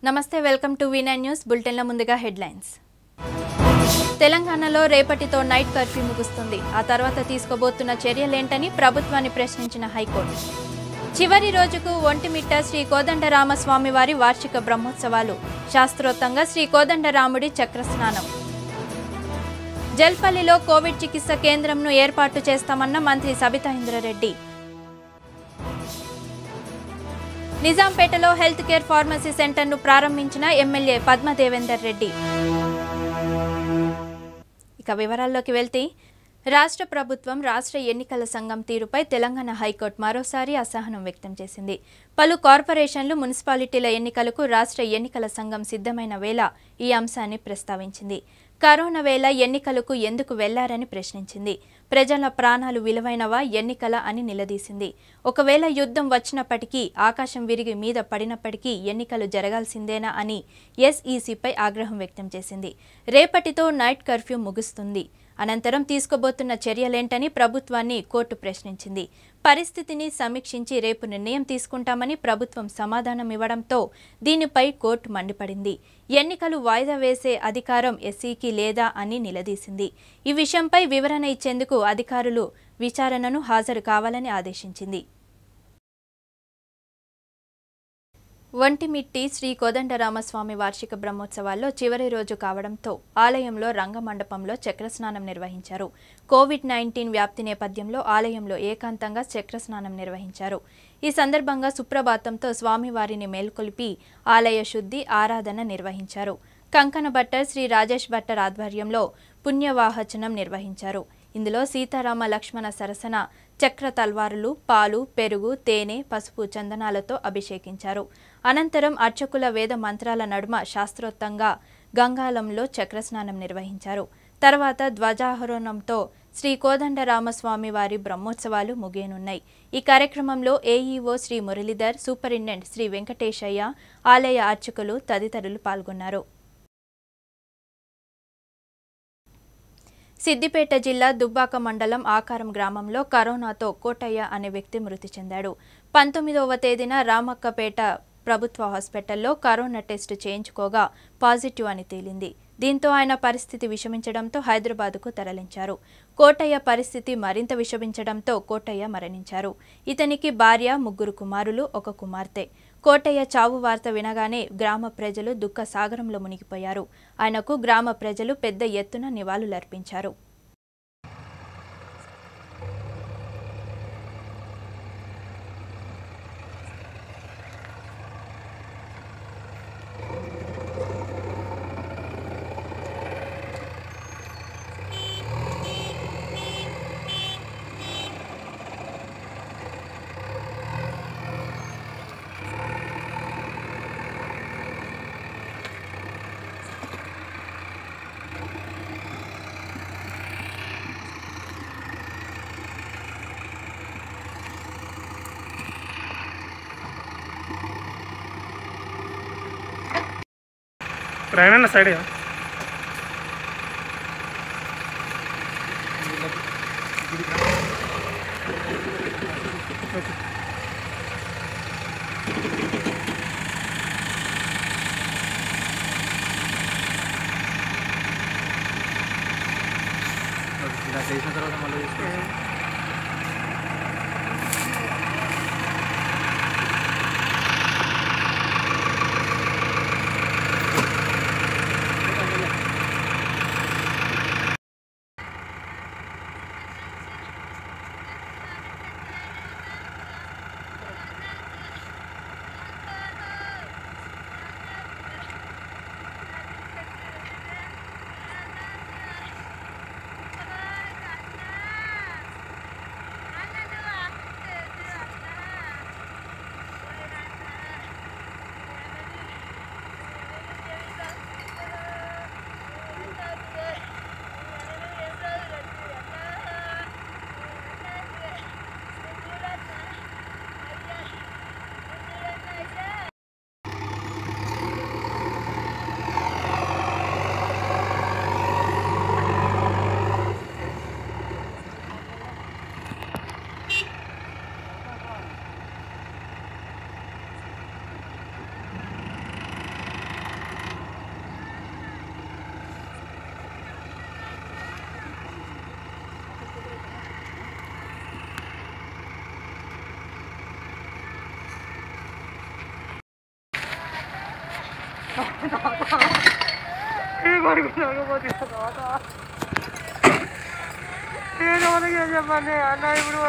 నమస్తే welcome to V9 news బులెటిన్ల ముందుగా headlines. తెలంగాణలో రేపటితో నైట్ కర్ఫ్యూ ముగుస్తుంది. ఆ తర్వాత తీసుకోబోతున్న చర్యలేంటని ప్రభుత్వాన్ని ప్రశ్నించిన హైకోర్టు. చివరి రోజుకు ఒంటిమిట్ట శ్రీ కోదండరామస్వామి వారి వార్షిక బ్రహ్మోత్సవాలు. శాస్త్రోక్తంగా శ్రీ కోదండరాముడి చక్రస్నానం. జల్పల్లిలో కోవిడ్ చికిత్స కేంద్రంను ఏర్పాటు చేస్తామన్న మంత్రి సబితా ఇంద్రారెడ్డి. నిజాంపేటలో హెల్త్ కేర్ ఫార్మసీ సెంటర్ను ప్రారంభించిన ఎమ్మెల్యే పద్మదేవేందర్ రెడ్డి. ఇక వివరాల్లోకి వెళ్తే రాష్ట్ర ప్రభుత్వం రాష్ట్ర ఎన్నికల సంఘం తీరుపై తెలంగాణ హైకోర్టు మరోసారి అసహనం వ్యక్తం చేసింది. పలు కార్పొరేషన్లు మున్సిపాలిటీల ఎన్నికలకు రాష్ట్ర ఎన్నికల సంఘం సిద్ధమైన వేళ ఈ అంశాన్ని ప్రస్తావించింది. కరోనా వేళ ఎన్నికలకు ఎందుకు వెళ్లారని ప్రశ్నించింది. ప్రజల ప్రాణాలు విలువైనవా ఎన్నికల అని నిలదీసింది. ఒకవేళ యుద్ధం వచ్చినప్పటికీ ఆకాశం విరిగి మీద పడినప్పటికీ ఎన్నికలు జరగాల్సిందేనా అని ఎస్ఈసీపై ఆగ్రహం వ్యక్తం చేసింది. రేపటితో నైట్ కర్ఫ్యూ ముగుస్తుంది. అనంతరం తీసుకోబోతున్న చర్యలేంటని ప్రభుత్వాన్ని కోర్టు ప్రశ్నించింది. పరిస్థితిని సమీక్షించి రేపు నిర్ణయం తీసుకుంటామని ప్రభుత్వం సమాధానం ఇవ్వడంతో దీనిపై కోర్టు మండిపడింది. ఎన్నికలు వాయిదా వేసే అధికారం ఎస్ఈకి లేదా అని నిలదీసింది. ఈ విషయంపై వివరణ ఇచ్చేందుకు అధికారులు విచారణను హాజరు కావాలని ఆదేశించింది. ఒంటిమిట్టి శ్రీ కోదండరామస్వామి వార్షిక బ్రహ్మోత్సవాల్లో చివరి రోజు కావడంతో ఆలయంలో రంగమండపంలో చక్రస్నానం నిర్వహించారు. కోవిడ్-19 వ్యాప్తి నేపథ్యంలో ఆలయంలో ఏకాంతంగా చక్రస్నానం నిర్వహించారు. ఈ సందర్భంగా సుప్రభాతంతో స్వామివారిని మేల్కొల్పి ఆలయ శుద్ధి ఆరాధన నిర్వహించారు. కంకణ భట్టర్ శ్రీ రాజేష్ భట్టర్ ఆధ్వర్యంలో పుణ్యవాహచనం నిర్వహించారు. ఇందులో సీతారామ లక్ష్మణ సరసన చక్ర తల్వారులు, పాలు, పెరుగు, తేనె, పసుపు, చందనాలతో అభిషేకించారు. అనంతరం అర్చకుల వేద మంత్రాల నడుమ శాస్త్రోక్తంగా గంగాలంలో చక్రస్నానం నిర్వహించారు. తర్వాత ధ్వజారోహణంతో శ్రీ కోదండరామస్వామి వారి బ్రహ్మోత్సవాలు ముగియనున్నాయి. ఈ కార్యక్రమంలో ఏఈఓ శ్రీ మురళీధర్, సూపరింటెండెంట్ శ్రీ వెంకటేశయ్య, ఆలయ అర్చకులు తదితరులు పాల్గొన్నారు. సిద్దిపేట జిల్లా దుబ్బాక మండలం ఆకారం గ్రామంలో కరోనాతో కోటయ్య అనే వ్యక్తి మృతి చెందాడు. 19వ తేదీన రామక్కపేట ప్రభుత్వ హాస్పిటల్లో కరోనా టెస్టు చేయించుకోగా పాజిటివ్ అని తేలింది. దీంతో ఆయన పరిస్థితి విషమించడంతో హైదరాబాద్కు తరలించారు. కోటయ్య పరిస్థితి మరింత విషమించడంతో కోటయ్య మరణించారు. ఇతనికి భార్య, 3 కుమారులు, 1 కుమార్తె. కోటయ్య చావు వార్త వినగానే గ్రామ ప్రజలు దుఃఖ సాగరంలో మునిగిపోయారు. ఆయనకు గ్రామ ప్రజలు పెద్ద ఎత్తున నివాళులర్పించారు. रहना साइड है చెప్పండి అన్న ఇప్పుడు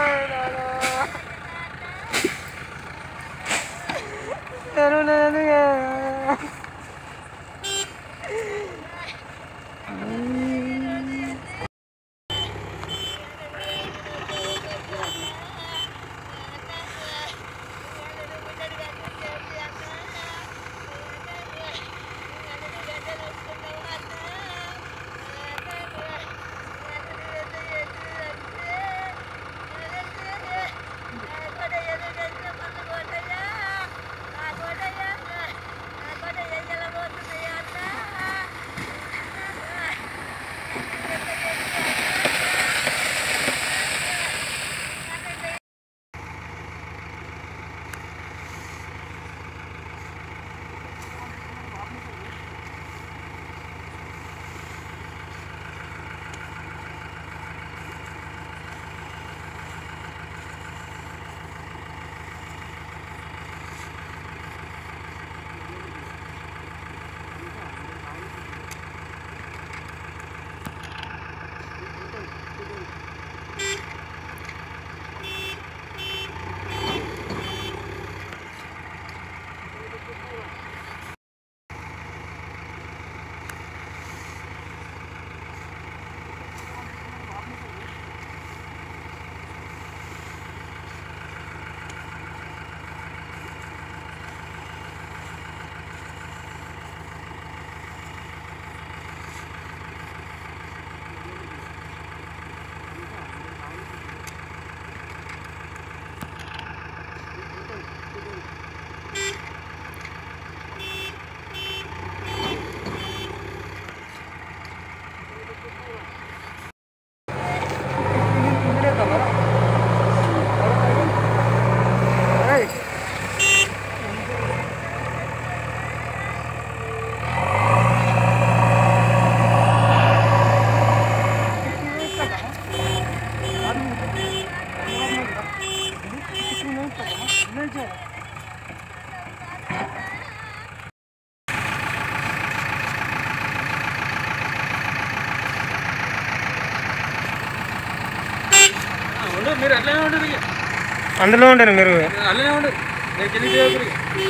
మీరు అట్లనే ఉంటుంది అందులో ఉండరు మీరు అట్లనే ఉండదు నేను కింద చేయకూడదు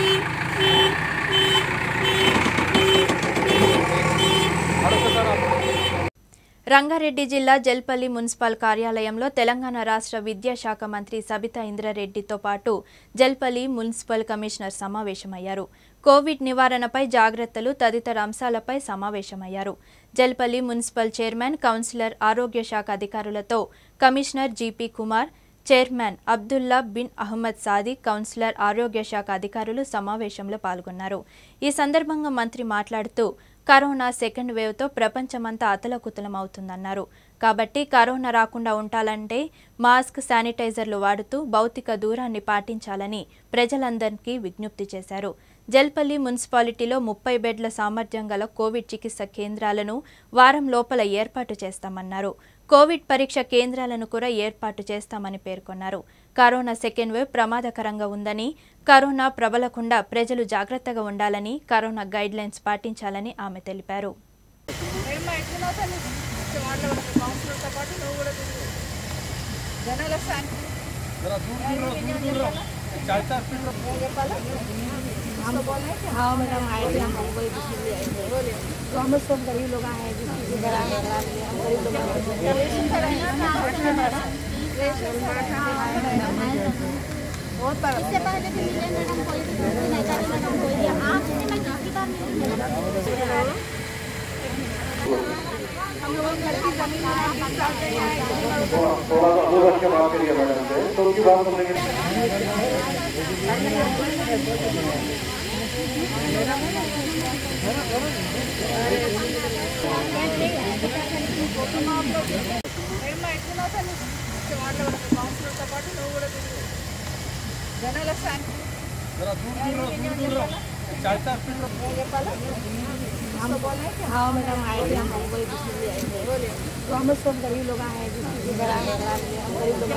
రంగారెడ్డి జిల్లా జల్పల్లి మున్సిపల్ కార్యాలయంలో తెలంగాణ రాష్ట్ర విద్యాశాఖ మంత్రి సబితా ఇంద్రారెడ్డితో పాటు జల్పల్లి మున్సిపల్ కమిషనర్ సమావేశమయ్యారు. కోవిడ్ నివారణపై జాగ్రత్తలు తదితర అంశాలపై సమావేశమయ్యారు. జల్పల్లి మున్సిపల్ చైర్మన్, కౌన్సిలర్, ఆరోగ్య శాఖ అధికారులతో commissioner GP Kumar, chairman Abdullah bin Ahmed Sadiq, councillor, ఆరోగ్య శాఖ అధికారులు సమావేశంలో పాల్గొన్నారు. ఈ సందర్భంగా మంత్రి మాట్లాడుతూ కరోనా సెకండ్ వేవ్తో ప్రపంచమంతా అతలకుతలమవుతుందన్నారు. కాబట్టి కరోనా రాకుండా ఉండాలంటే మాస్క్, శానిటైజర్లు వాడుతూ భౌతిక దూరాన్ని పాటించాలని ప్రజలందరికీ విజ్ఞప్తి చేశారు. జల్పల్లి మున్సిపాలిటీలో 30 బెడ్ల సామర్థ్యం గల కోవిడ్ చికిత్స కేంద్రాలను వారం లోపల ఏర్పాటు చేస్తామన్నారు. కోవిడ్ పరీక్ష కేంద్రాలను కూడా ఏర్పాటు చేస్తామని పేర్కొన్నారు. కరోనా సెకండ్ వేవ్ ప్రమాదకరంగా ఉందని, కరోనా ప్రబలకుండా ప్రజలు జాగ్రత్తగా ఉండాలని, కరోనా గైడ్లైన్స్ పాటించాలని ఆమె తెలిపారు. हाँ मैडम आए थे, हम वही इसलिए आए थे। तो हम सब गरीब लोग आए हैं जिसकी हम गरीब लोग इससे पहले भी मिले मैडम कोई नहीं करे मैडम कोई आपसे मैं किसी बार हम लोग घर की जमीन थोड़ा सा वो रख के बात करिए मैडम से तो उनकी बात सुनेंगे। हाँ मैडम आए थे, हम वही इसलिए आए थे। तो हम सब गरीब लोग आए हैं जिसकी हम गरीब लोग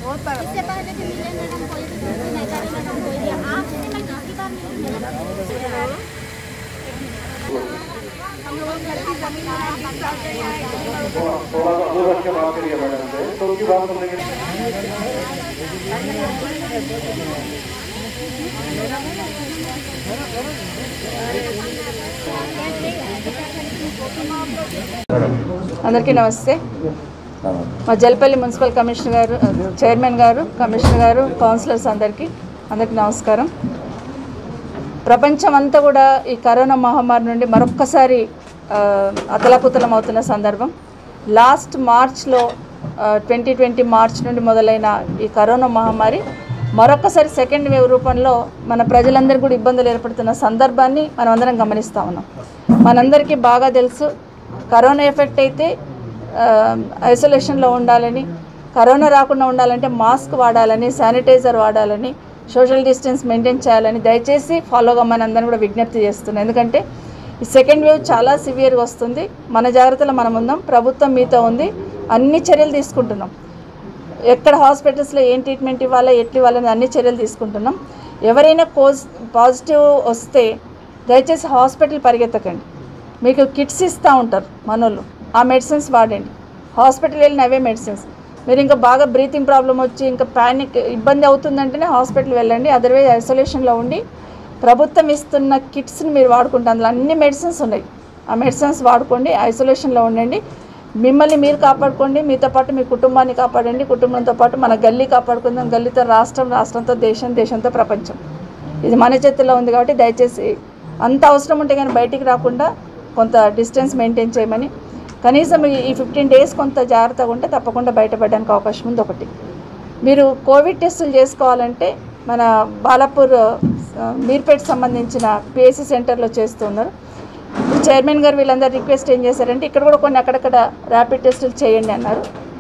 इससे पहले भी मिले मैडम कोई भी नहीं करे मैडम कोई भी आपसे मैं किसी बार नहीं हम लोग घर की जमीन थोड़ा सा दो बच्चे बात करिए मैडम से तो उनकी बात सुनने के అందరికీ నమస్తే. మా జల్పల్లి మున్సిపల్ కమిషనర్ గారు, చైర్మన్ గారు, కమిషనర్ గారు, కౌన్సిలర్స్ అందరికీ నమస్కారం. ప్రపంచం అంతా కూడా ఈ కరోనా మహమ్మారి నుండి మరొక్కసారి అతలాకుతలం అవుతున్న సందర్భం. లాస్ట్ మార్చ్లో 2020 మార్చ్ నుండి మొదలైన ఈ కరోనా మహమ్మారి మరొక్కసారి సెకండ్ వేవ్ రూపంలో మన ప్రజలందరికీ కూడా ఇబ్బందులు ఏర్పడుతున్న సందర్భాన్ని మనం అందరం గమనిస్తూ ఉన్నాం. మనందరికీ బాగా తెలుసు, కరోనా ఎఫెక్ట్ అయితే ఐసోలేషన్లో ఉండాలని, కరోనా రాకుండా ఉండాలంటే మాస్క్ వాడాలని, శానిటైజర్ వాడాలని, సోషల్ డిస్టెన్స్ మెయింటైన్ చేయాలని దయచేసి ఫాలో కమ్మని అందరిని కూడా విజ్ఞప్తి చేస్తున్నాను. ఎందుకంటే ఈ సెకండ్ వేవ్ చాలా సివియర్గా వస్తుంది. మన జాగ్రత్తలో మనం ఉందాం. ప్రభుత్వం మీతో ఉంది. అన్ని చర్యలు తీసుకుంటున్నాం. ఎక్కడ హాస్పిటల్స్లో ఏం ట్రీట్మెంట్ ఇవ్వాలో, ఎట్లు ఇవ్వాలని అన్ని చర్యలు తీసుకుంటున్నాం. ఎవరైనా పాజిటివ్ వస్తే దయచేసి హాస్పిటల్ పరిగెత్తకండి. మీకు కిట్స్ ఇస్తూ ఉంటారు మనోళ్ళు, ఆ మెడిసిన్స్ వాడండి. హాస్పిటల్ వెళ్ళిన అవే మెడిసిన్స్. మీరు ఇంకా బాగా బ్రీతింగ్ ప్రాబ్లం వచ్చి ఇంకా ప్యానిక్ ఇబ్బంది అవుతుందంటేనే హాస్పిటల్ వెళ్ళండి. అదర్వైజ్ ఐసోలేషన్లో ఉండి ప్రభుత్వం ఇస్తున్న కిట్స్ని మీరు వాడుకుంటే అందులో అన్ని మెడిసిన్స్ ఉన్నాయి. ఆ మెడిసిన్స్ వాడుకోండి, ఐసోలేషన్లో ఉండండి. మిమ్మల్ని మీరు కాపాడుకోండి, మీతో పాటు మీ కుటుంబాన్ని కాపాడండి. కుటుంబంతో పాటు మన గల్లీ కాపాడుకుందాం. గల్లీతో రాష్ట్రం, రాష్ట్రంతో దేశం, దేశంతో ప్రపంచం. ఇది మన చేతుల్లో ఉంది కాబట్టి దయచేసి అంత అవసరం ఉంటే కానీ బయటికి రాకుండా కొంత డిస్టెన్స్ మెయింటైన్ చేయమని, కనీసం ఈ 15 days కొంత జాగ్రత్తగా ఉంటే తప్పకుండా బయటపడడానికి అవకాశం ఉంది. ఒకటి, మీరు కోవిడ్ టెస్టులు చేసుకోవాలంటే మన బాలాపూర్ మీర్పేట్ సంబంధించిన పిఎస్సి సెంటర్లో చేస్తున్నారు. చైర్మన్ గారు వీళ్ళందరూ రిక్వెస్ట్ ఏం చేశారంటే ఇక్కడ కూడా కొన్ని అక్కడక్కడ ర్యాపిడ్ టెస్టులు చేయండి అన్నారు.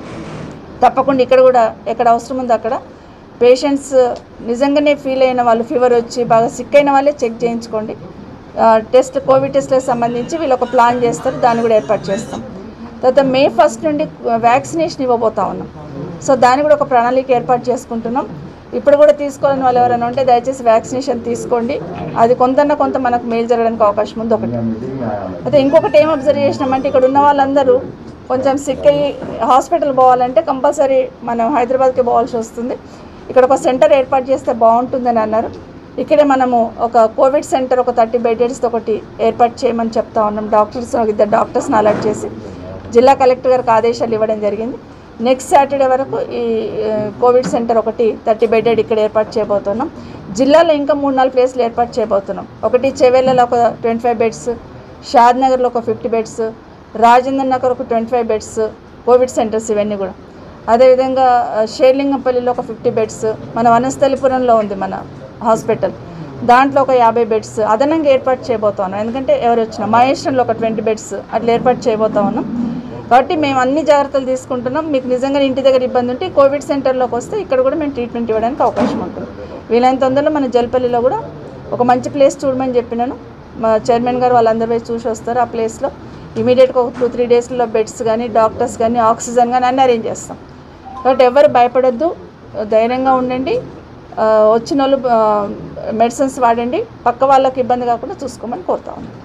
తప్పకుండా ఇక్కడ కూడా ఎక్కడ అవసరం ఉందో అక్కడ పేషెంట్స్ నిజంగానే ఫీల్ అయిన వాళ్ళు, ఫీవర్ వచ్చి బాగా సిక్ అయిన వాళ్ళే చెక్ చేయించుకోండి. టెస్ట్, కోవిడ్ టెస్ట్లకు సంబంధించి వీళ్ళు ఒక ప్లాన్ చేస్తారు, దాన్ని కూడా ఏర్పాటు చేస్తాం. తర్వాత May 1 నుండి వ్యాక్సినేషన్ ఇవ్వబోతా ఉన్నాం. సో దాన్ని కూడా ఒక ప్రణాళిక ఏర్పాటు చేసుకుంటున్నాం. ఇప్పుడు కూడా తీసుకోవాలని వాళ్ళు ఎవరైనా ఉంటే దయచేసి వ్యాక్సినేషన్ తీసుకోండి. అది కొంత మనకు మేలు జరగడానికి అవకాశం ఉంది. ఒకటి. అయితే ఇంకొకటి ఏం అబ్జర్వ్ చేసినామంటే ఇక్కడ ఉన్న వాళ్ళందరూ కొంచెం సిక్ అయ్యి హాస్పిటల్ పోవాలంటే కంపల్సరీ మనం హైదరాబాద్కి పోవాల్సి వస్తుంది. ఇక్కడ ఒక సెంటర్ ఏర్పాటు చేస్తే బాగుంటుందని అన్నారు. ఇక్కడే మనము ఒక కోవిడ్ సెంటర్, ఒక 30 beds ఒకటి ఏర్పాటు చేయమని చెప్తా ఉన్నాం. ఇద్దరు డాక్టర్స్ని అలర్ట్ చేసి జిల్లా కలెక్టర్ గారికి ఆదేశాలు ఇవ్వడం జరిగింది. నెక్స్ట్ సాటర్డే వరకు ఈ కోవిడ్ సెంటర్ ఒకటి 30 bedded ఇక్కడ ఏర్పాటు చేయబోతున్నాం. జిల్లాలో ఇంకా 3-4 ప్లేస్లు ఏర్పాటు చేయబోతున్నాం. ఒకటి చెవెళ్ళలో ఒక 25 beds, షాద్నగర్లో ఒక 50 beds, రాజేంద్ర నగర్ ఒక 25 beds కోవిడ్ సెంటర్స్ ఇవన్నీ కూడా. అదేవిధంగా షేర్లింగంపల్లిలో ఒక 50 beds, మన వనస్థలిపురంలో ఉంది మన హాస్పిటల్, దాంట్లో ఒక 50 beds అదనంగా ఏర్పాటు చేయబోతా ఉన్నాం. ఎందుకంటే ఎవరు వచ్చినా మహేశ్వరంలో ఒక 20 beds అట్లా ఏర్పాటు చేయబోతా ఉన్నాం. కాబట్టి మేము అన్ని జాగ్రత్తలు తీసుకుంటున్నాం. మీకు నిజంగా ఇంటి దగ్గర ఇబ్బంది ఉంటే కోవిడ్ సెంటర్లోకి వస్తే ఇక్కడ కూడా మేము ట్రీట్మెంట్ ఇవ్వడానికి అవకాశం ఉంటుంది. వీలైన తొందరలో మన జల్పల్లిలో కూడా ఒక మంచి ప్లేస్ చూడమని చెప్పినాను. మా చైర్మన్ గారు వాళ్ళందరూ పోయి చూసి వస్తారు. ఆ ప్లేస్లో ఇమీడియట్గా ఒక 2-3 daysలో బెడ్స్ కానీ, డాక్టర్స్ కానీ, ఆక్సిజన్ కానీ అన్నీ అరేంజ్ చేస్తాం. కాబట్టి ఎవరు భయపడొద్దు, ధైర్యంగా ఉండండి. వచ్చిన వాళ్ళు మెడిసిన్స్ వాడండి. పక్క వాళ్ళకి ఇబ్బంది కాకుండా చూసుకోమని కోరుతా ఉన్నాను.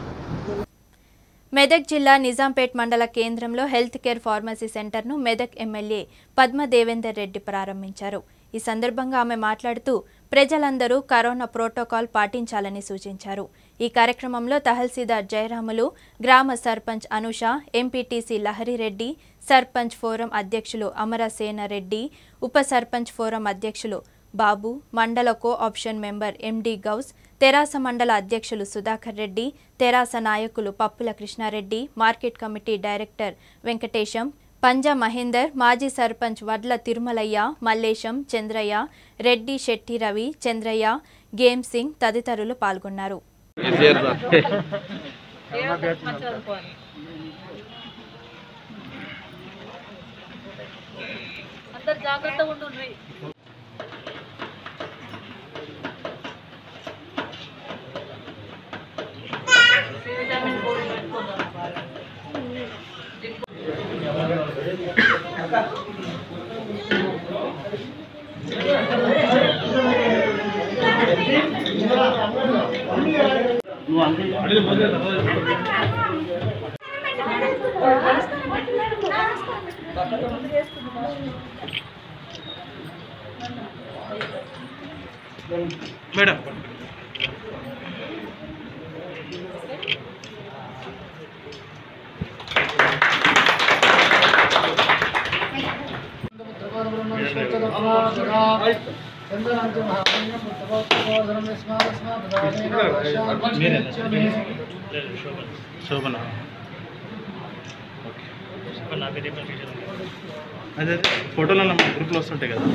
మెదక్ జిల్లా నిజాంపేట్ మండల కేంద్రంలో హెల్త్ కేర్ ఫార్మసీ సెంటర్ను మెదక్ ఎమ్మెల్యే పద్మ దేవేందర్ రెడ్డి ప్రారంభించారు. ఈ సందర్భంగా ఆమె మాట్లాడుతూ ప్రజలందరూ కరోనా ప్రోటోకాల్ పాటించాలని సూచించారు. ఈ కార్యక్రమంలో తహసీల్దార్ జయరాములు, గ్రామ సర్పంచ్ అనుష, ఎంపీటీసీ లహరిరెడ్డి, సర్పంచ్ ఫోరం అధ్యక్షులు అమరసేనారెడ్డి, ఉప సర్పంచ్ ఫోరం అధ్యక్షులు బాబు, మండల co-option member MD Ghouse, TRS మండల అధ్యక్షులు సుధాకర్ రెడ్డి, తెరాస నాయకులు Pappula Krishnareddy, market committee director Venkatesham, Panja Mahender, మాజీ సర్పంచ్ వడ్ల తిరుమలయ్య, మల్లేశం, చంద్రయ్య, రెడ్డి, శెట్టి రవి, చంద్రయ్య, గేమ్ సింగ్ తదితరులు పాల్గొన్నారు. మేడం శోభన అదే ఫోటోలో మన గ్రూప్లో వస్తుంటాయి కదా.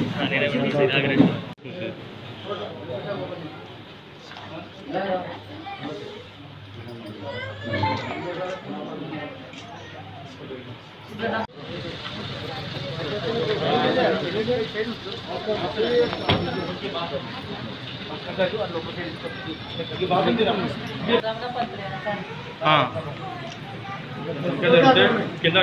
కింద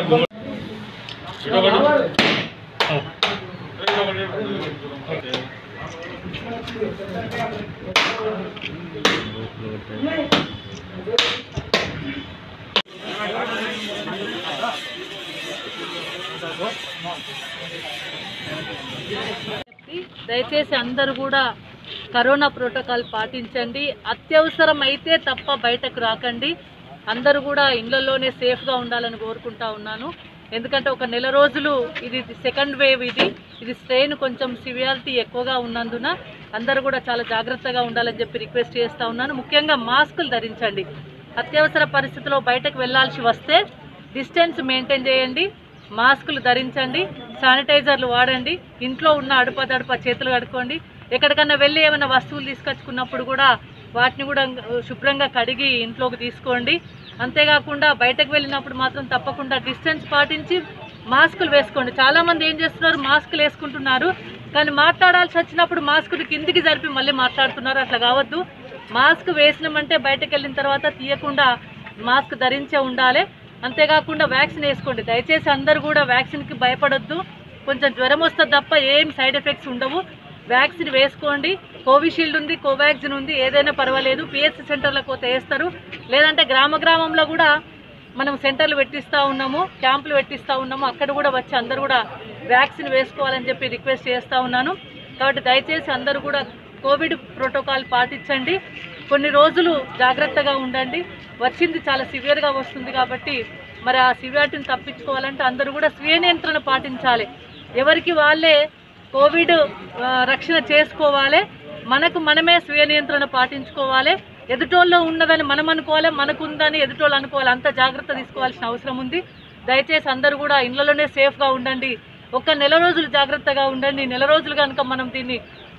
దయచేసి అందరూ కూడా కరోనా ప్రోటోకాల్ పాటించండి. అత్యవసరం అయితే తప్ప బయటకు రాకండి. అందరూ కూడా ఇళ్లలోనే సేఫ్గా ఉండాలని కోరుకుంటా ఉన్నాను. ఎందుకంటే ఒక నెల రోజులు ఇది సెకండ్ వేవ్, ఇది స్ట్రెయిన్ కొంచెం సివియారిటీ ఎక్కువగా ఉన్నందున అందరూ కూడా చాలా జాగ్రత్తగా ఉండాలని చెప్పి రిక్వెస్ట్ చేస్తూ ఉన్నాను. ముఖ్యంగా మాస్కులు ధరించండి. అత్యవసర పరిస్థితిలో బయటకు వెళ్లాల్సి వస్తే డిస్టెన్స్ మెయింటైన్ చేయండి, మాస్కులు ధరించండి, శానిటైజర్లు వాడండి, ఇంట్లో ఉన్న అడపదడప చేతులు కడుక్కోండి. ఎక్కడికన్నా వెళ్ళి ఏమైనా వస్తువులు తీసుకొచ్చుకున్నప్పుడు కూడా వాటిని కూడా శుభ్రంగా కడిగి ఇంట్లోకి తీసుకోండి. అంతేకాకుండా బయటకు వెళ్ళినప్పుడు మాత్రం తప్పకుండా డిస్టెన్స్ పాటించి మాస్కులు వేసుకోండి. చాలామంది ఏం చేస్తున్నారు, మాస్కులు వేసుకుంటున్నారు కానీ మాట్లాడాల్సి వచ్చినప్పుడు మాస్కులు కిందికి జరిపి మళ్ళీ మాట్లాడుతున్నారు. అట్లా కావద్దు. మాస్క్ వేసినామంటే బయటకు వెళ్ళిన తర్వాత తీయకుండా మాస్క్ ధరించే ఉండాలి. అంతేకాకుండా వ్యాక్సిన్ వేసుకోండి. దయచేసి అందరూ కూడా వ్యాక్సిన్కి భయపడొద్దు. కొంచెం జ్వరం వస్తుంది తప్ప ఏం సైడ్ ఎఫెక్ట్స్ ఉండవు. వ్యాక్సిన్ వేసుకోండి. కోవిషీల్డ్ ఉంది, కోవాక్సిన్ ఉంది, ఏదైనా పర్వాలేదు. పిహెచ్ సెంటర్లకు పోతే వేస్తారు. లేదంటే గ్రామంలో కూడా మనం సెంటర్లు పెట్టిస్తూ ఉన్నాము, క్యాంపులు పెట్టిస్తూ ఉన్నాము. అక్కడ కూడా వచ్చి అందరూ కూడా వ్యాక్సిన్ వేసుకోవాలని చెప్పి రిక్వెస్ట్ చేస్తూ ఉన్నాను. కాబట్టి దయచేసి అందరూ కూడా కోవిడ్ ప్రోటోకాల్ పాటించండి. కొన్ని రోజులు జాగ్రత్తగా ఉండండి. వచ్చింది చాలా సివియర్గా వస్తుంది కాబట్టి మరి ఆ సివియారిటీని తప్పించుకోవాలంటే అందరూ కూడా స్వీయ నియంత్రణ పాటించాలి. ఎవరికి వాళ్ళే కోవిడ్ రక్షణ చేసుకోవాలి. మనకు మనమే స్వీయ నియంత్రణ పాటించుకోవాలి. ఎదుటోళ్ళలో ఉన్నదని మనం అనుకోవాలి, మనకు ఉందని ఎదుటోళ్ళు అనుకోవాలి. అంత జాగ్రత్త తీసుకోవాల్సిన అవసరం ఉంది. దయచేసి అందరూ కూడా ఇళ్లలోనే సేఫ్గా ఉండండి. ఒక నెల రోజులు జాగ్రత్తగా ఉండండి. నెల రోజులు కనుక మనం దీన్ని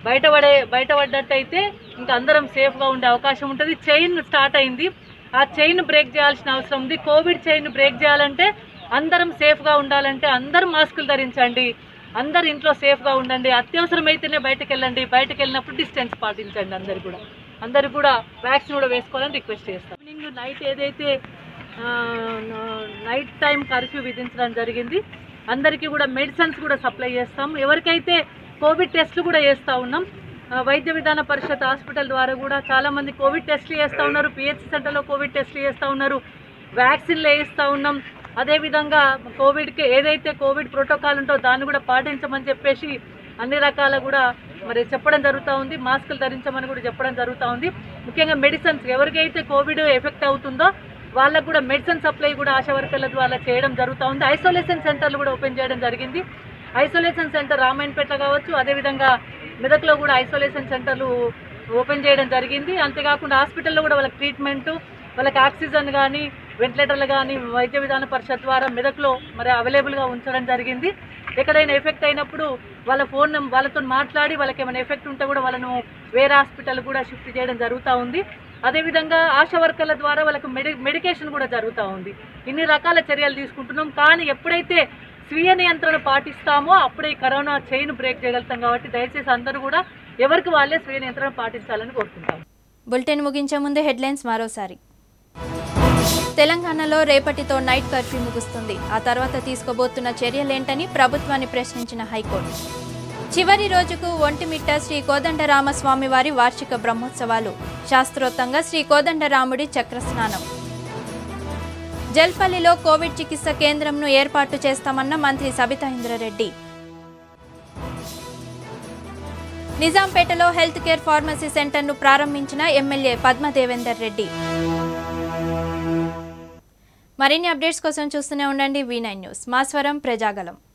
బయటపడ్డట్టయితే ఇంకా అందరం సేఫ్గా ఉండే అవకాశం ఉంటుంది. చైన్ స్టార్ట్ అయింది, ఆ చైన్ బ్రేక్ చేయాల్సిన అవసరం ఉంది. కోవిడ్ చైన్ బ్రేక్ చేయాలంటే అందరం సేఫ్గా ఉండాలంటే అందరూ మాస్కులు ధరించండి, అందరు ఇంట్లో సేఫ్గా ఉండండి. అత్యవసరమైతేనే బయటకు వెళ్ళండి. బయటకు వెళ్ళినప్పుడు డిస్టెన్స్ పాటించండి. అందరు కూడా వ్యాక్సిన్ కూడా వేసుకోవాలని రిక్వెస్ట్ చేస్తాం. ఈవినింగ్ నైట్ ఏదైతే నైట్ టైం కర్ఫ్యూ విధించడం జరిగింది, అందరికీ కూడా మెడిసిన్స్ కూడా సప్లై చేస్తాం. ఎవరికైతే కోవిడ్ టెస్టులు కూడా చేస్తూ ఉన్నాం. వైద్య విధాన పరిషత్ హాస్పిటల్ ద్వారా కూడా చాలామంది కోవిడ్ టెస్టులు చేస్తూ ఉన్నారు. పిహెచ్ సెంటర్లో కోవిడ్ టెస్టులు చేస్తూ ఉన్నారు. వ్యాక్సిన్లు వేయిస్తూ ఉన్నాం. అదేవిధంగా కోవిడ్కి ఏదైతే కోవిడ్ ప్రోటోకాల్ ఉంటో దాన్ని కూడా పాటించమని చెప్పేసి అన్ని రకాల కూడా మరి చెప్పడం జరుగుతూ ఉంది. మాస్కులు ధరించమని కూడా చెప్పడం జరుగుతూ ఉంది. ముఖ్యంగా మెడిసిన్స్ ఎవరికైతే కోవిడ్ ఎఫెక్ట్ అవుతుందో వాళ్ళకు కూడా మెడిసిన్ సప్లై కూడా ఆశా వర్కర్ల ద్వారా చేయడం జరుగుతూ ఉంది. ఐసోలేషన్ సెంటర్లు కూడా ఓపెన్ చేయడం జరిగింది. ఐసోలేషన్ సెంటర్ రామాయణపేట కావచ్చు, అదేవిధంగా మెదక్లో కూడా ఐసోలేషన్ సెంటర్లు ఓపెన్ చేయడం జరిగింది. అంతేకాకుండా హాస్పిటల్లో కూడా వాళ్ళకి ట్రీట్మెంటు, వాళ్ళకి ఆక్సిజన్ కానీ వెంటిలేటర్లు కానీ వైద్య విధాన పరిషత్ ద్వారా మెదక్లో మరి అవైలబుల్గా ఉంచడం జరిగింది. ఎక్కడైనా ఎఫెక్ట్ అయినప్పుడు వాళ్ళ వాళ్ళతో మాట్లాడి వాళ్ళకి ఏమైనా ఎఫెక్ట్ ఉంటే కూడా వాళ్ళను వేరే హాస్పిటల్ కూడా షిఫ్ట్ చేయడం జరుగుతూ ఉంది. అదేవిధంగా ఆశా వర్కర్ల ద్వారా వాళ్ళకు మెడికేషన్ కూడా జరుగుతూ ఉంది. ఇన్ని రకాల చర్యలు తీసుకుంటున్నాం. కానీ ఎప్పుడైతే స్వీయ నియంత్రణ పాటిస్తామో అప్పుడే కరోనా చైన్ బ్రేక్ చేయగలుగుతాం. కాబట్టి దయచేసి అందరూ కూడా ఎవరికి వాళ్ళే స్వీయ నియంత్రణ పాటించాలని కోరుకుంటాం. బులెటిన్ ముగించే ముందు హెడ్లైన్స్ మరోసారి. తెలంగాణలో రేపటితో నైట్ కర్ఫ్యూ ముగుస్తుంది. ఆ తర్వాత తీసుకోబోతున్న చర్యలేంటని ప్రభుత్వాన్ని ప్రశ్నించిన హైకోర్టు. చివరి రోజుకు ఒంటిమిట్ట శ్రీ కోదండరామస్వామి వారి వార్షిక బ్రహ్మోత్సవాలు. శాస్త్రోక్తంగా శ్రీ కోదండరాముడి చక్రస్నానం. జల్పల్లిలో కోవిడ్ చికిత్స కేంద్రంను ఏర్పాటు చేస్తామన్న మంత్రి సబితా ఇంద్రారెడ్డి. నిజాంపేటలో హెల్త్ కేర్ ఫార్మసీ సెంటర్ను ప్రారంభించిన ఎమ్మెల్యే పద్మదేవేందర్ రెడ్డి. మరిన్ని అప్డేట్స్ కోసం చూస్తూనే ఉండండి V9 న్యూస్. మా స్వరం ప్రజాగలం.